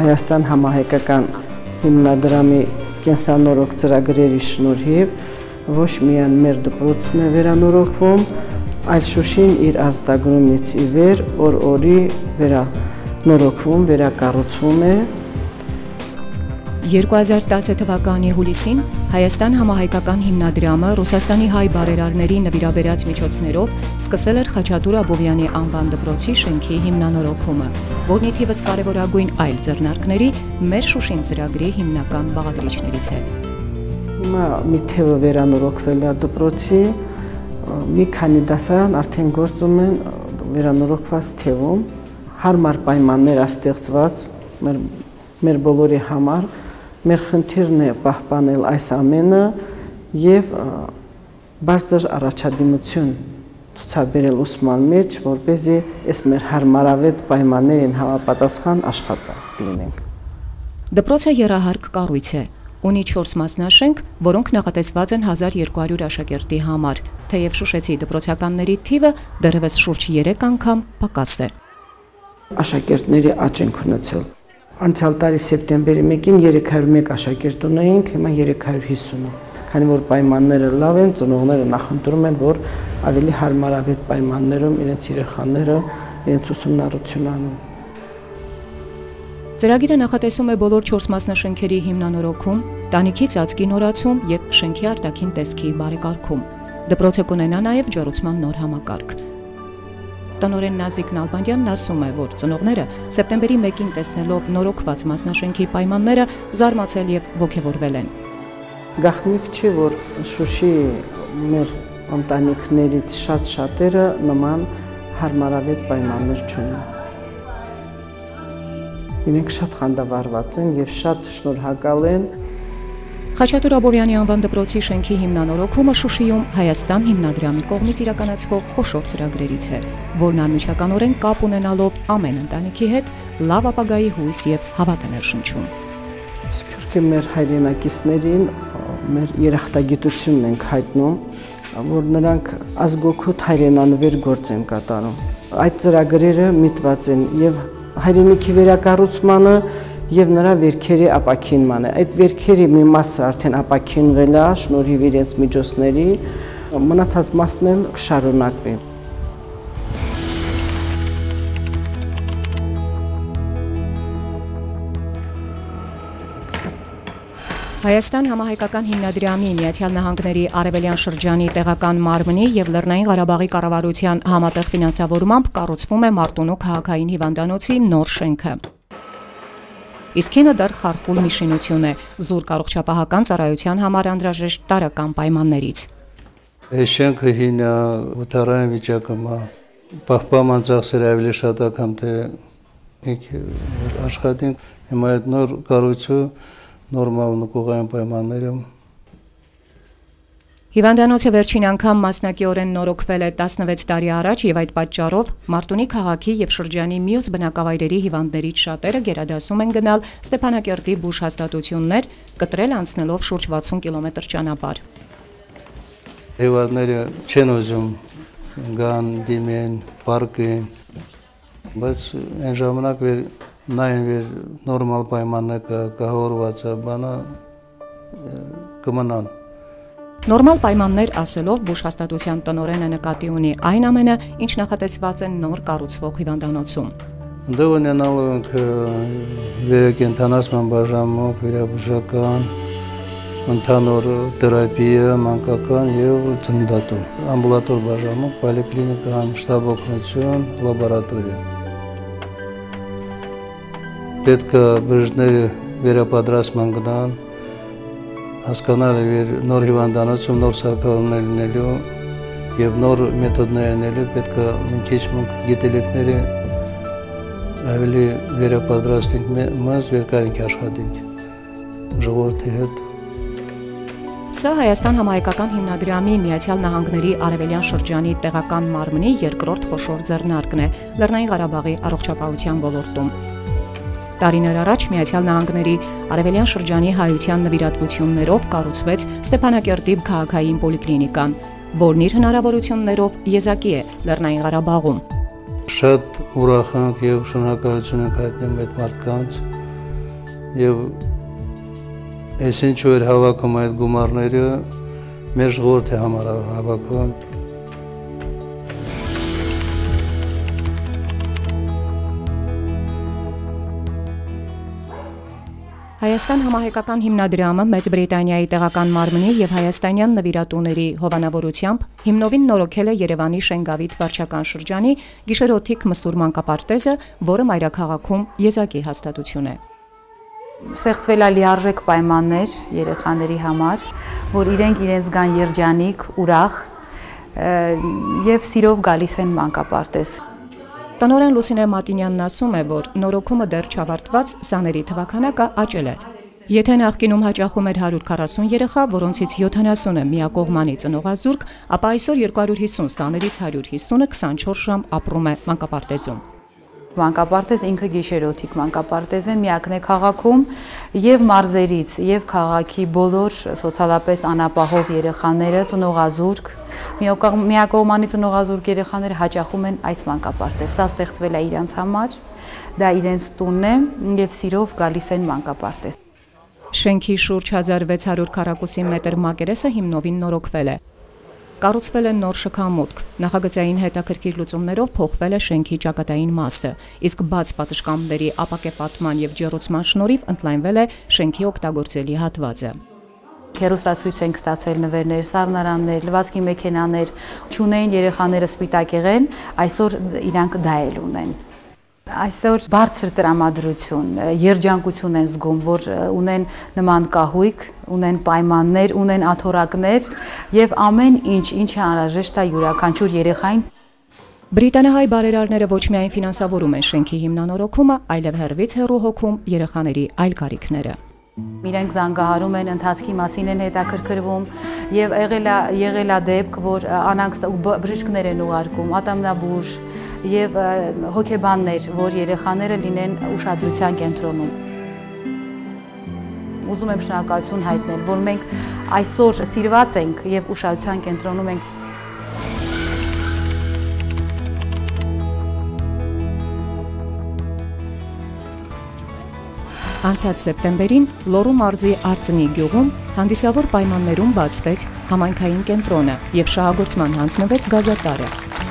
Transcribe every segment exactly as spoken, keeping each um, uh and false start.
Հայաստան համահայկական հիմնադրամի կենսանորոգ ծրագրերի շնորհիվ ոչ միայն մեր դպրոցն է վերանորոգվում, այլ Շուշին իր ազատագրումից ի վեր օր-օրի վերանորոգվում, վերակառուցվում է։ երկու հազար տասը թվականի հուլիսին Հայաստան համահայկական հիմնադրամը Ռուսաստանի հայ բարերարների նվիրաբերած միջոցներով սկսել էր Խաչատուր Աբովյանի անվան դպրոցի շենքի հիմնանորոգումը, որն ի թիվս կարևորագույն այլ ձեռնարկների մեր Շուշին ծրագրի հիմնական բաղադրիչներից է։ Հիմա մի թևը վերանորոգվել է դպրոցի, մի քանի դասարան արդեն գործում են վերանորոգված թևում, հարմար պայմաններ ստեղծված մեր, մեր բոլորի համար, մեր խնդիրն է պահպանել այս ամենը և բարձր առաջադիմություն ցուցաբերել ուսման մեջ, որպեսզի այս մեր հարմարավետ պայմաններին համապատասխան աշխատանք լինենք։ Դպրոցը եռահարկ կառույց է, ունի չորս մասնաշենք, որոնք նախատեսված են հազար երկու հարյուր աշակերտի համար, թեև շուշեցի դպրոցականների թիվը դեռևս շուրջ երեք անգամ պակաս է։ Աշակերտների աճ ենք ունեցել։ Անցյալ տարի սեպտեմբերի մեկին երեք հարյուր մեկ աշակերտ ունեինք, հիմա երեք հարյուր հիսուն։ Քանի որ պայմանները լավ են, ծնողները նախընտրում են, որ ավելի հարմարավետ պայմաններում իրենց երեխաները իրենց ուսումնառություն անեն։ Ծրագիրը նախատեսում է բոլոր չորս մասնաշենքերի հիմնանորոգում, տանիքի ծածկի նորացում և շենքի արտաքին տեսքի բարեկարգում։ Դպրոցը կունենա նաև ջեռուցման նոր համակարգ։ Տնօրեն Նազիկ Նալբանդյանն ասում է, որ ծնողները սեպտեմբերի մեկին տեսնելով նորոգված մասնաշենքի պայմանները զարմացել և ոգևորվել են։ Գաղտնիք չի, որ Շուշի մեր ընտանիքներից շատ շատերը նման հարմարավետ պայմաններ չունեն։ Իրենք շատ խանդավառված են և շատ շնորհակալ են։ Խաչատուր Աբովյանի անվան դպրոցի շենքի հիմնանորոգումը Շուշիում Հայաստան հիմնադրամի կողմից իրականացվող խոշոր ծրագրերից է, որն անմիջականորեն կապ ունենալով ամեն ընտանիքի հետ լավ ապագայի հույս և հավատ է ներշնչում։ Սփյուռքի մեր հայրենակիցներին մեր երախտագիտությունն ենք հայտնում, որ նրանք ազգօգուտ հայրենանվեր գործ են կատարում։ Այդ ծրագրերը միտված են և հայրենիքի վերակառուցմանը և նրա վերքերի ապաքինմանը։ Այդ վերքերի մի մասը արդեն ապաքինվել է շնորհիվ իրենց միջոցների, մնացած մասն էլ կշարունակվի։ Հայաստան համահայկական հիմնադրամի Միացյալ Նահանգների Արևելյան շրջանի տեղական մարմնի և Լեռնային Ղարաբաղի կառավարության համատեղ ֆինանսավորմամբ կառուցվում է Մարտունու քաղաքային հիվանդանոցի նոր շենքը։ Իսկ հինը դեռ խարխուլ մի շինություն է, զուրկ առողջապահական ծառայության համար անհրաժեշտ տարրական պայմաններից։ Այս շենքը հինը վթարային վիճակում է, պահպանման ծախսերը ավելի շատ է, քան թե աշխատենք, հիմա այդ նոր կառույցը նորմալ նկուղային պայմաններում։ Հիվանդանոցը վերջին անգամ մասնակիորեն նորոգվել է տասնվեց տարի առաջ և այդ պատճառով Մարտունի քաղաքի և շրջանի մյուս բնակավայրերի հիվանդներից շատերը գերադասում են գնալ Ստեփանակերտի բուժ հաստատություններ, կտրել անցնելով շուրջ վաթսուն կիլոմետր ճանապարհ։ Հիվանդները չեն ուզում գան, դիմեն, պարկեն, բայց այն ժամանակ նայն վեր նորմալ պայմանները կահորված է բանը կմնան։ Նորմալ պայմաններ ասելով բուժ հաստատության տնօրենը նկատի ունի այն ամենը, ինչ նախատեսված է նոր կառուցվող հիվանդանոցում։ Դե ունենալու ենք վերակենդանացման բաժանմունք, վերաբուժական, ընդհանուր թերապիա, մանկական և ծննդատու, ամբուլատոր բաժանմունք, պոլիկլինիկա, շտաբ օգնություն, լաբորատորիա։ Պետք է բժիշկները վերապատրաստման գնան, հասկանալ նոր հիվանդանոցում նոր սարքավորումներ լինելու և նոր մեթոդներ անելու, պետք է մի քիչ գիտելիքները ավելի վերապատրաստենք մեզ, վերկարենք աշխատենք ժողովրդի հետ։ Սա Հայաստան համահայկական հիմնադրամի Միացյալ Նահանգների Արևելյան շրջանի տեղական մարմնի երկրորդ խոշոր ձեռնարկն է Լեռնային Ղարաբաղի առողջապահության ոլորտում։ Տարիներ առաջ Միացյալ Նահանգների Արևելյան շրջանի հայության նվիրատվություններով կառուցվեց Ստեփանակերտի քաղաքային պոլիկլինիկան, որն իր հնարավորություններով եզակի է Լեռնային Ղարաբաղում։ Շատ ուրախ ենք և շնորհակալություն ենք հայտնում այդ մարդկանց, եւ այսինչ որ հավաքում այդ գումարները մեր ժողովրդի համար հավաքում։ Հայաստան համահայկական հիմնադրամը Մեծ Բրիտանիայի տեղական մարմնի եւ հայաստանյան նվիրատուների հովանավորությամբ հիմնովին նորոգել է Երևանի Շենգավիթ վարչական շրջանի գիշերօթիկ մսուր մանկապարտեզը, որը մայրաքաղաքում եզակի հաստատություն է։ Ստեղծվել է լիարժեք պայմաններ երեխաների համար, որ իրենք իրենց գան երջանիկ, ուրախ եւ սիրով գալիս են մանկապարտեզ։ Տնօրեն Լուսինե Մատինյանն ասում է, որ նորոգումը դեռ չավարտված սաների թվաքանակը աճել է։ Եթե նախկինում հաճախում էր հարյուր քառասուն երեխա, որոնցից յոթանասունը միակողմանի ծնողազուրկ, ապա այսօր երկու հարյուր հիսուն սաներից հարյուր հիսունը քսանչորս ժամ ապրում է մանկապարտեզում։ Մանկապարտեզ ինքը գիշերօթիկ մանկապարտեզ է, միակն է քաղաքում եւ մարզերից եւ քաղաքի բոլոր սոցիալապես անապահով երեխաները, ծնողազուրկ, միակողմանի ծնողազուրկ երեխաները հաճախում են այս մանկապարտեզ։ Սա ստեղծվել է իրենց համար, դա իրենց տունն է եւ սիրով գալիս են մանկապարտեզ։ Շենքի շուրջ հազար վեց հարյուր քառակուսի մետր մակերեսը հիմնովին նորոգվել է։ Կառուցվել է նոր շքամուտք, նախագծային հետաքրքիր լուծումներով փոխվել է շենքի ճակատային մասը, իսկ բաց պատշգամբների ապակեպատման եւ ջեռուցման շնորհիվ ընդլայնվել է շենքի օգտագործելի հատվածը։ Հեռուստացույց ենք ստացել նվերներ, սառնարաններ, լվացքի մեքենաներ, չունեին երեխաները սպիտակեղեն, այսօր իրանք դա էլ ունեն։ Այսօր բարձր տրամադրություն, երջանկություն են զգում, որ ունեն նման կահույք, ունեն պայմաններ, ունեն աթոռակներ եւ ամեն ինչ, ինչը անհրաժեշտ է յուրաքանչյուր երեխային։ Բրիտանահայ բարերարները ոչ միայն ֆինանսավորում են շենքի հիմնանորոգումը, այլև հեռվից հեռու հոգում երեխաների այլ կարիքները։ Իրենք զանգահարում են, ընթացքի մասին են հետաքրքրվում եւ եղել է եղել է դեպք, որ անանց բժիշկներ են ուղարկում, ատամնաբույժ եւ հոգեբաններ, որ երեխաները լինեն ուշադրության կենտրոնում։ Ուզում եմ շնորհակալություն հայտնել, որ մենք այսօր սիրված ենք եւ ուշադրության կենտրոնում ենք։ Անցած սեպտեմբերին Լոռու մարզի Արծնի գյուղում հանդիսավոր պայմաններում բացվեց համայնքային կենտրոնը եւ շահագործման հանձնվեց գազատարը։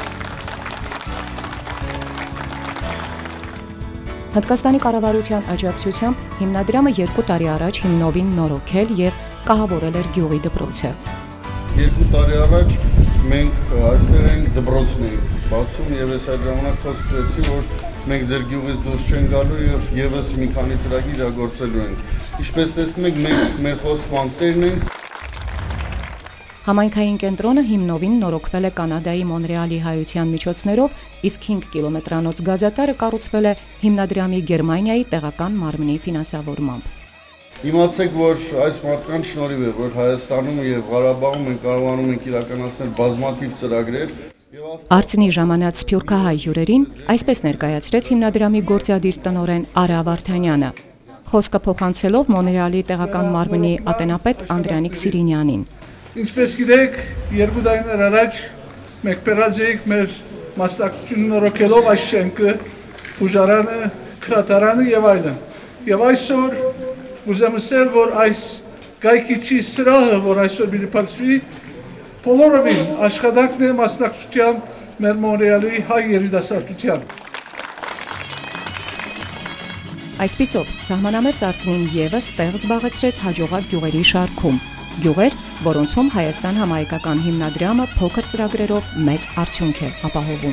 Հնդկաստանի կառավարության աջակցությամբ հիմնադրամը երկու տարի առաջ հիմնովին նորոգել եւ կահավորել էր գյուղի դպրոցը։ Երկու տարի առաջ մենք այստեղ ենք դպրոցն ենք բացում եւ այս այդ ժամանակ խոսեցի, որ մենք ձեր գյուղից դուրս չեն գալու եւ եւս մի քանի ծրագիր իրագործելու ենք։ Ինչպես տեսնում եք, մենք մեր խոստմանքներն ենք։ Համայնքային կենտրոնը հիմնովին նորոգվել է Կանադայի Մոնրեալի հայության միջոցներով, իսկ հինգ կիլոմետրանոց գազատարը կառուցվել է հիմնադրամի Գերմանիայի տեղական մարմնի ֆինանսավորմամբ։ Իմացեք, որ այս մարդկանց շնորհիվ է, որ Հայաստանում եւ Ղարաբաղում մենք կարողանում ենք իրականացնել բազմաթիվ ծրագրեր։ Արցնի ժամանած սփյուռքահայ հյուրերին այսպես ներկայացրեց հիմնադրամի գործադիր տնօրեն Արա Վարդանյանը, խոսքը փոխանցելով Մոնրեալի տեղական մարմնի ատենապետ Անդրանիկ Սիրինյանին։ Ինչպես գիտեք, երկու տարիներ առաջ մենք բերած էինք մեր մասնակցությունը նորոգելով այս շենքը, բուժարանը, քրատարանը եւ այլն։ Եվ այսօր ուզեմ ասել, որ այս գայքիչի սրահը, որ այսօր բիլիփացվի, բոլորովին աշխատանքն է մասնակցության մեր Մոնրեալի հայ երիտասարդության։ Այսպիսով, սահմանամերձ Արցնին ևս տեղ զբաղեցրեց հաջողակ գյուղերի շարքում, գյուղեր, որոնցում Հայաստան համահայկական հիմնադրամը փոքր ծրագրերով մեծ արդյունք է ապահովում։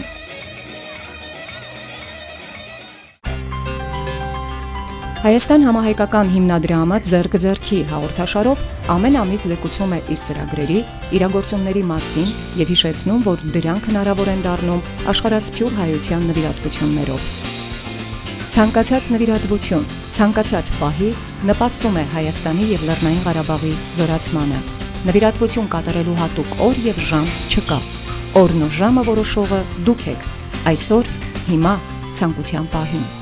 Հայաստան համահայկական հիմնադրամը ձեռք ձեռքի հաղորդաշարով ամեն ամիս զեկուցում է իր ծրագրերի, իրագործումների մասին եւ հիշեցնում, որ դրանք հնարավոր են դառնում աշխարհասփյուռ հայության նվիրատվություններով։ Ցանկացած նվիրատվություն, ցանկացած պահի նպաստում է Հայաստանի եւ Լեռնային Ղարաբաղի զորացմանը։ Նվիրատվություն կատարելու հատուկ օր եւ ժամ չկա։ Օրն ու ժամը որոշողը դուք եք։ Այսօր, հիմա, ցանկության պահին։